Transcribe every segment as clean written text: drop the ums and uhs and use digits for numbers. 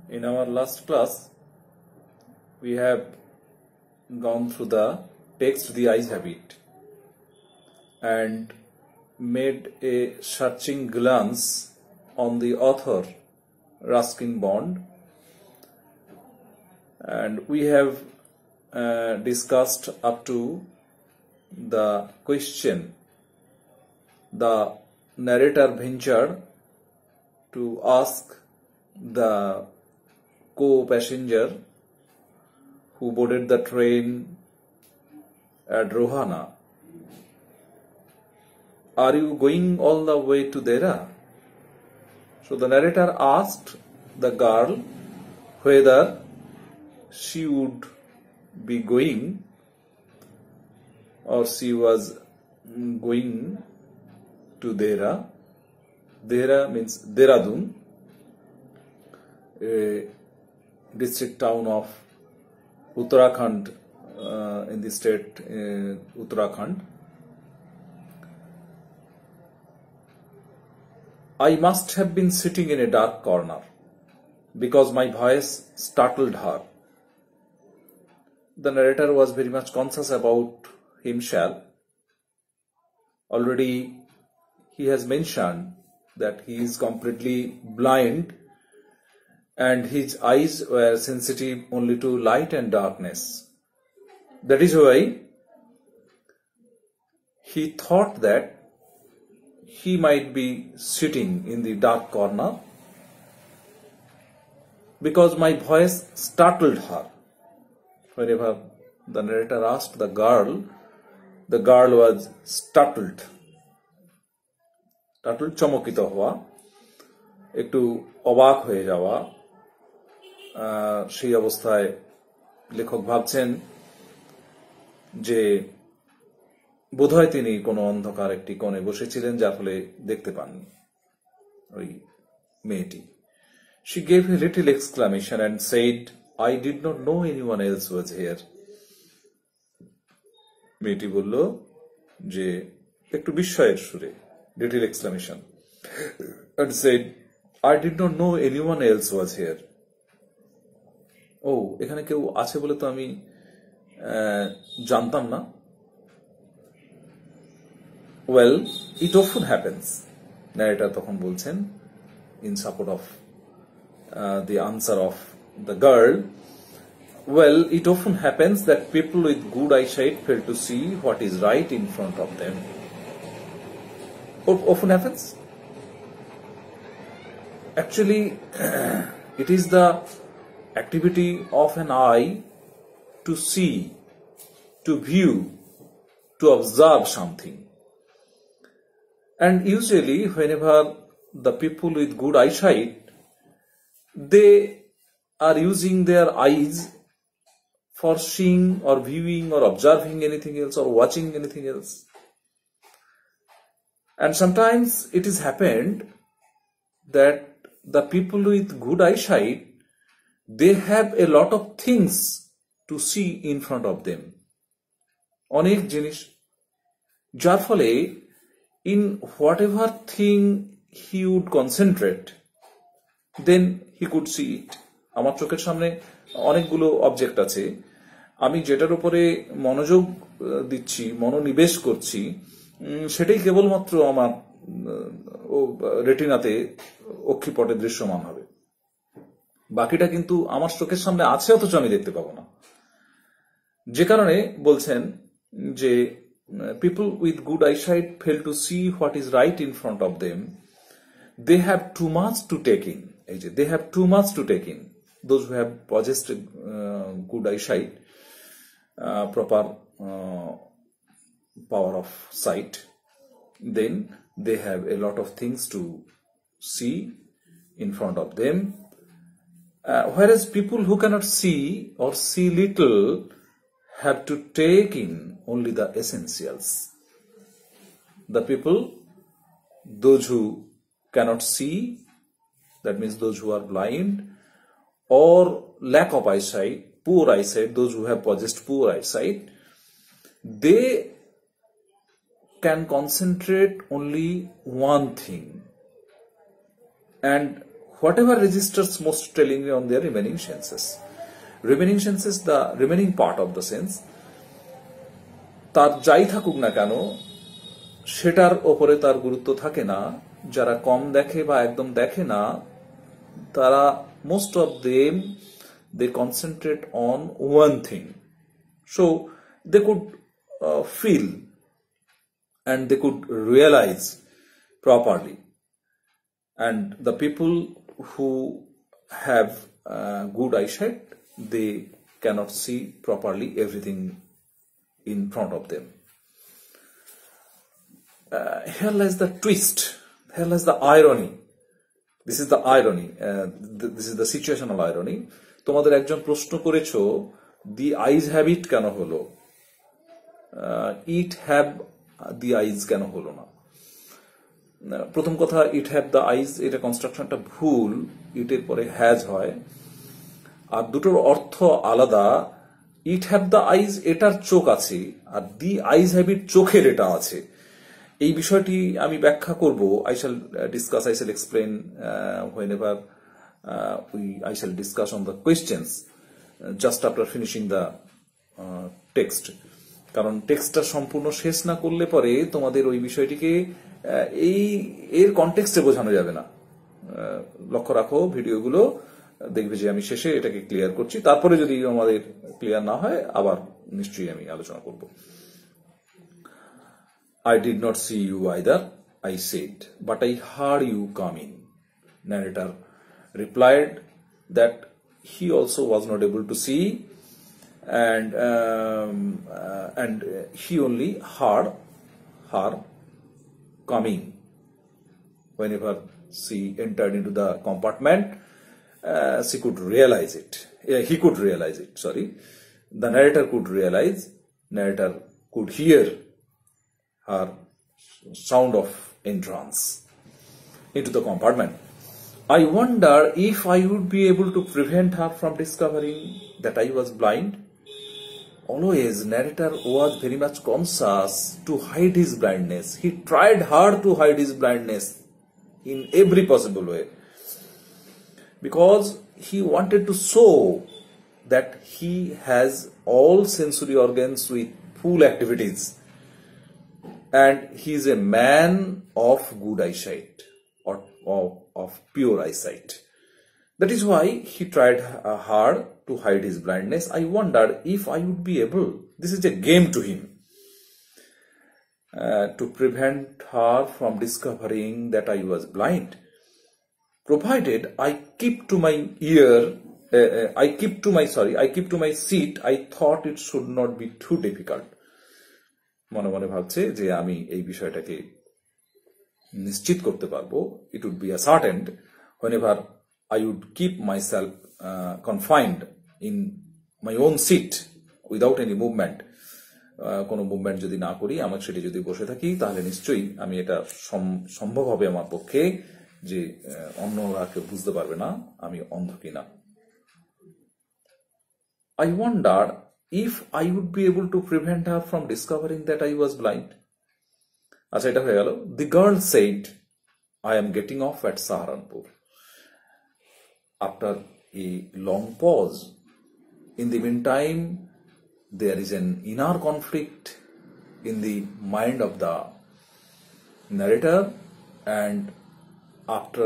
In our last class, we have gone through the text The Eyes Habit and made a searching glance on the author Ruskin Bond, and we have discussed up to the question the narrator ventured to ask the co-passenger who boarded the train at Rohana, "Are you going all the way to Dera?" So the narrator asked the girl whether she would be going or she was going to Dera. Dera means Dehradun, a district town of Uttarakhand in the state Uttarakhand. "I must have been sitting in a dark corner because my voice startled her." The narrator was very much conscious about himself. Already he has mentioned that he is completely blind and his eyes were sensitive only to light and darkness. That is why he thought that he might be sitting in the dark corner because my voice startled her. Whenever the narrator asked the girl was startled. Startled, চমকিত হওয়া, একটু অবাক হয়ে যাওয়া। সেই অবস্থায় লেখক ভাবছেন যে বোধহয় তিনি কোনো অন্ধকার একটি কোণে বসেছিলেন, যার ফলে দেখতে পাননি ওই মেয়েটি। She gave a little exclamation and said, "I did not know anyone else was here." মেয়েটি বলল যে একটু বিস্ময়ের সুরে, little exclamation, and said, "I did not know anyone else was here." ও, এখানে কেউ আছে বলে তো আমি জানতাম না। Well, it often happens, narrator তখন বলছেন in support of the answer of the girl. Well, it often happens that people with good eyesight fail to see what is right in front of them. Often happens? Actually, it is the activity of an eye to see, to view, to observe something. And usually, whenever the people with good eyesight, they are using their eyes for seeing or viewing or observing anything else or watching anything else. And sometimes it has happened that the people with good eyesight, they have a lot of things to see in front of them. অনেক জিনিস, যার ফলে in whatever thing he would concentrate, then he could see it. আমার চোখের সামনে অনেকগুলো object আছে, আমি যেটার উপরে মনোযোগ দিচ্ছি, মনোনিবেশ করছি, সেটাই কেবলমাত্র আমার রেটিনাতে অক্ষিপটে দৃশ্যমান হবে। বাকিটা কিন্তু আমার চোখের সামনে আছে, অথচ আমি দেখতে পাবো না। যে কারণে বলছেন যে people with good eyesight fail to see what is right in front of them. They have too much to take in. They have too much to take in. Those who have possessed good eyesight, proper power of sight, then they have a lot of things to see in front of them. Whereas people who cannot see or see little have to take in only the essentials. The people, those who cannot see, that means those who are blind or lack of eyesight, poor eyesight, those who have possessed poor eyesight, they can concentrate only one thing. And whatever registers most tellingly on their remaining senses. Remaining senses, the remaining part of the sense, তার যাই থাকুক না কেন সেটার ওপরে তার গুরুত্ব থাকে না। যারা কম দেখে বা একদম দেখে না তারা most of them they concentrate on one thing, so they could feel and they could realize properly. And the people who have good eyesight, they cannot see properly everything in front of them. Here lies the twist, here lies the irony. This is the irony, this is the situational irony. তোমাদের একজন প্রশ্ন করেছো the eyes have it কেন হলো, it have the eyes কেন হলো না। প্রথম কথা, it have the eyes এটা কনস্ট্রাকশনটা ভুল, ইটের পরে হ্যাজ হয়, আর দুটোর অর্থ আলাদা। ইট হ্যাভ দ্য আইজ এটার চোখ আছে, আর দি আইজ হ্যাভ ইট চোখের এটা আছে। এই বিষয়টি আমি ব্যাখ্যা করব, I shall explain whenever I shall discuss on the questions just after finishing the text. কারণ টেক্সটটা সম্পূর্ণ শেষ না করলে পরে তোমাদের ওই বিষয়টিকে এর কনটেক্সটে বোঝানো যাবে না। লক্ষ্য রাখো ভিডিওগুলো, দেখবে যে আমি শেষে এটাকে ক্লিয়ার করছি, তারপরে যদি আমাদের ক্লিয়ার না হয় আবার নিশ্চয়ই আমি আলোচনা করব। I did not see you either, I said, but I heard you coming. Narrator replied that he also was not able to see, and he only heard her coming. Whenever she entered into the compartment, she could realize it. He could realize it. Sorry, the narrator could realize. Narrator could hear her sound of entrance into the compartment. I wonder if I would be able to prevent her from discovering that I was blind. Always, narrator was very much conscious to hide his blindness. He tried hard to hide his blindness in every possible way, because he wanted to show that he has all sensory organs with full activities, and he is a man of good eyesight, or of pure eyesight. That is why he tried hard to hide his blindness. I wondered if I would be able, this is a game to him, to prevent her from discovering that I was blind. Provided I keep to my seat, I thought it should not be too difficult. মনে মনে ভাবছে যে আমি এই বিষয়টাকে নিশ্চিত করতে পারবো। It would be ascertained whenever I would keep myself confined in my own seat without any movement. কোনো মুভমেন্ট যদি না করি, আমার সেটি যদি বসে থাকি, তাহলে নিশ্চয়ই আমি এটা সম্ভব হবে আমার পক্ষে যে অন্যরা কেউ বুঝতে পারবে না আমি অন্ধ কিনা। I wondered if I would be able to prevent her from discovering that I was blind. আচ্ছা, এটা হয়ে গেল। The girl said, I am getting off at Saharanpur. After a long pause, in the meantime, there is an inner conflict in the mind of the narrator, and after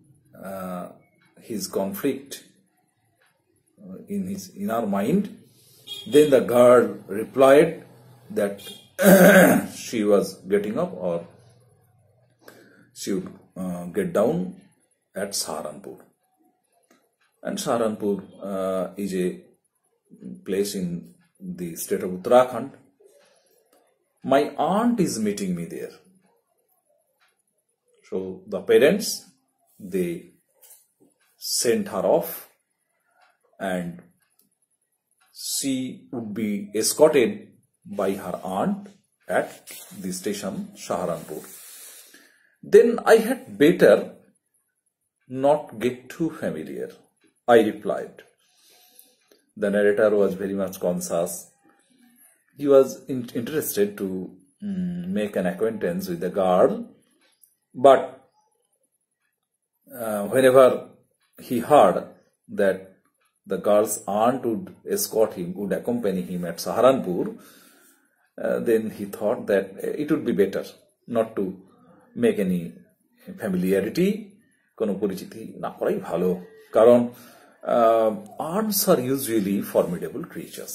his conflict in his inner mind, then the girl replied that she was getting up, or she would get down at Saharanpur. And Saharanpur is a place in the state of Uttarakhand. My aunt is meeting me there. So the parents, they sent her off, and she would be escorted by her aunt at the station Saharanpur. Then I had better not get too familiar, I replied. The narrator was very much conscious. He was interested to make an acquaintance with the girl, but whenever he heard that the girl's aunt would escort him, would accompany him at Saharanpur, then he thought that it would be better not to make any familiarity, কোনো পরিচিতি না করাই ভালো, কারণ aunts are usually formidable creatures.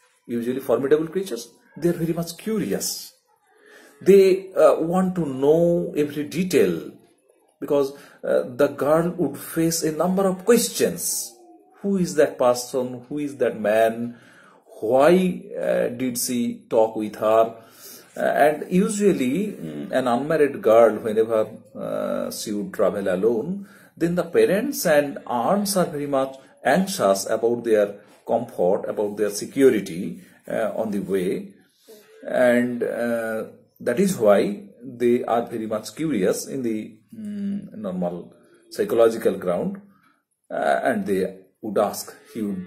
They are very much curious. They want to know every detail, because the girl would face a number of questions. Who is that person? Who is that man? Why did she talk with her? And usually an unmarried girl, whenever she would travel alone, then the parents and aunts are very much anxious about their comfort, about their security on the way, and that is why they are very much curious in the normal psychological ground, and they would ask, she would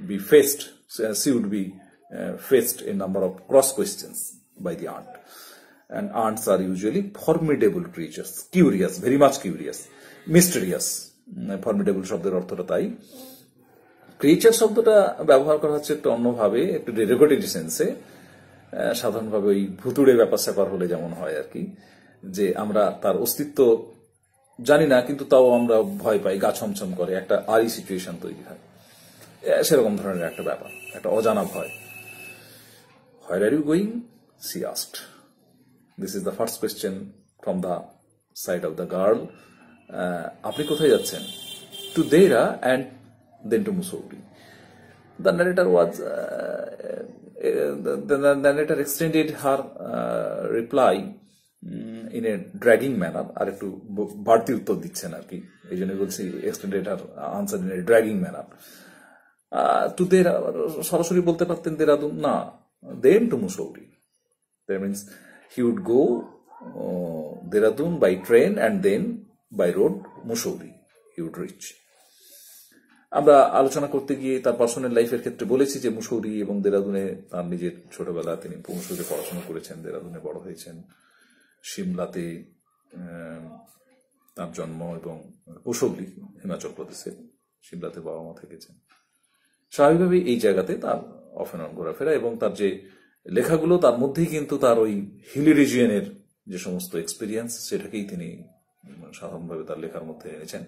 be faced a number of cross questions by the aunt. And aunts are usually formidable creatures, curious, very much curious, mysterious. Formidable শব্দের অর্থটা তাই। Creature শব্দটা ব্যবহার করা হচ্ছে একটু অন্যভাবে, একটু ডেরিভেটিভ সেন্সে। সাধারণভাবে ওই ভুতুড়ে ব্যাপার স্যাপার হলে যেমন হয় আর কি, যে আমরা তার অস্তিত্ব জানি না কিন্তু তাও আমরা ভয় পাই, গা ছমছম করে, একটা আরি সিচুয়েশন তৈরি হয়, সেরকম ধরনের একটা ব্যাপার, একটা অজানা ভয়। Where are you going? She asked. This is the first question from the side of the girl. আপনি কোথায় যাচ্ছেন? To Dera and then to Mussoorie. The narrator was the narrator extended her reply in a dragging manner. আর একটু বাড়তি উত্তর দিচ্ছেন আর কি, এই জন্য বলছি extended her answer in a dragging manner. To Dera, সরাসরি বলতে পারতেন দেরাদুন, না, then to Mussoorie. That means he would go Dehradun by train and then by road Mussoorie he would reach. আমরা আলোচনা করতে গিয়ে তার পার্সোনাল লাইফের ক্ষেত্রে বলেছি যে মুসৌরি এবং দেরাদুনে তার নিজের ছোটবেলা তিনি মুসৌরিতে পড়াশোনা করেছেন, দেরাদুনে বড় হয়েছেন, সিমলাতে তার জন্ম, এবং কুশৌলি হিমাচল প্রদেশে, সিমলাতে বাবা মা থেকেছেন। স্বাভাবিকভাবে এই জায়গাতে তার অফ এন্ড অন ঘোরাফেরা, এবং তার যে লেখাগুলো তার মধ্যেই কিন্তু তার ওই হিলি রিজিয়নের যে সমস্ত এক্সপিরিয়েন্স সেটাকেই তিনি সাধারণভাবে তার লেখার মধ্যে এনেছেন।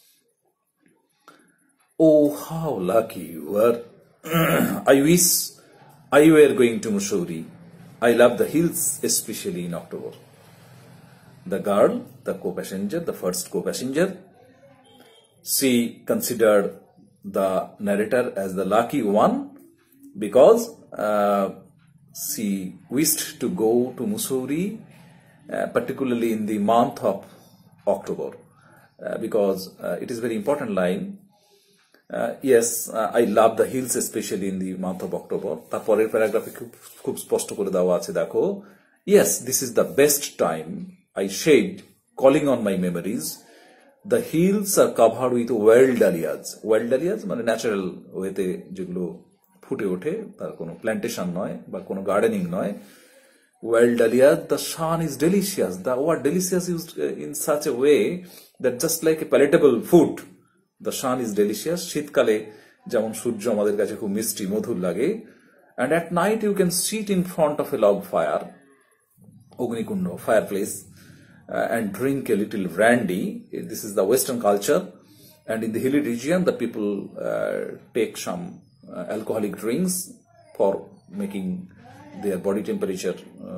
Oh, how lucky you were! I wish I were going to Mussoorie. I love the hills, especially in October. The girl, the co-passenger, the first co-passenger, she considered the narrator as the lucky one because she wished to go to Mussoorie, particularly in the month of October, because it is a very important line. Yes, I love the hills, especially in the month of October. তারপরের প্যারাগ্রাফে খুব স্পষ্ট করে দেওয়া আছে, দেখো, yes, this is the best time I shed, calling on my memories. The hills are covered with wild dahlias. Wild dahlias মানে natural ওয়েতে যেগুলো ফুটে ওঠে, তার কোনো প্ল্যান্টেশন নয় বা কোনো গার্ডেনিং নয়। Wild dahlias, the sun is delicious. The word delicious used in such a way that just like a palatable food, the sun is delicious. শীতকালে যেমন সূর্য আমাদের কাছে খুব মিষ্টি মধুর লাগে, and at night you can sit in front of a log fire, অগ্নিকুণ্ড, fireplace, and drink a little brandy. This is the Western culture, and in the hilly region the people take some alcoholic drinks for making their body temperature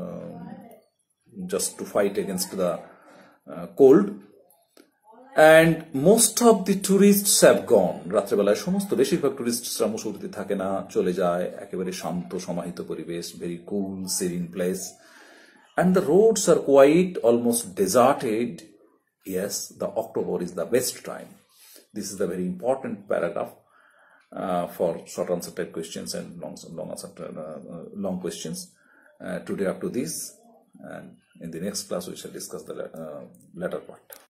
just to fight against the cold. And most of the tourists have gone. রাত্রেবেলায় সমস্ত বেশিরভাগ টুরিস্টরা মুসৌরিতে থাকে না, চলে যায়। একেবারে শান্ত সমাহিত পরিবেশ, very cool, serene place. And the roads are quite almost deserted. Yes, the October is the best time. This is the very important paragraph for short answer type questions and long questions. Today up to this, and in the next class we shall discuss the latter part.